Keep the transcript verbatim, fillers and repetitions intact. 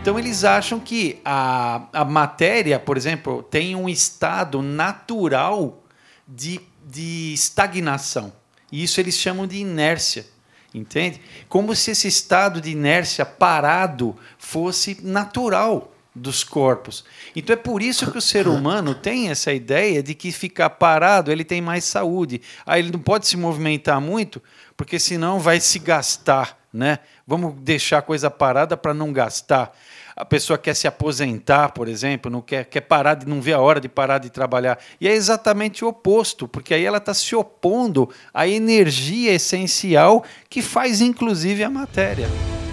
Então eles acham que a, a matéria, por exemplo, tem um estado natural de, de estagnação. E isso eles chamam de inércia, entende? Como se esse estado de inércia parado fosse natural dos corpos. Então é por isso que o ser humano tem essa ideia de que ficar parado ele tem mais saúde. Aí ele não pode se movimentar muito, porque senão vai se gastar, né? Vamos deixar a coisa parada para não gastar. A pessoa quer se aposentar, por exemplo, não quer, quer parar de não vê a hora de parar de trabalhar. E é exatamente o oposto, porque aí ela está se opondo à energia essencial que faz inclusive a matéria.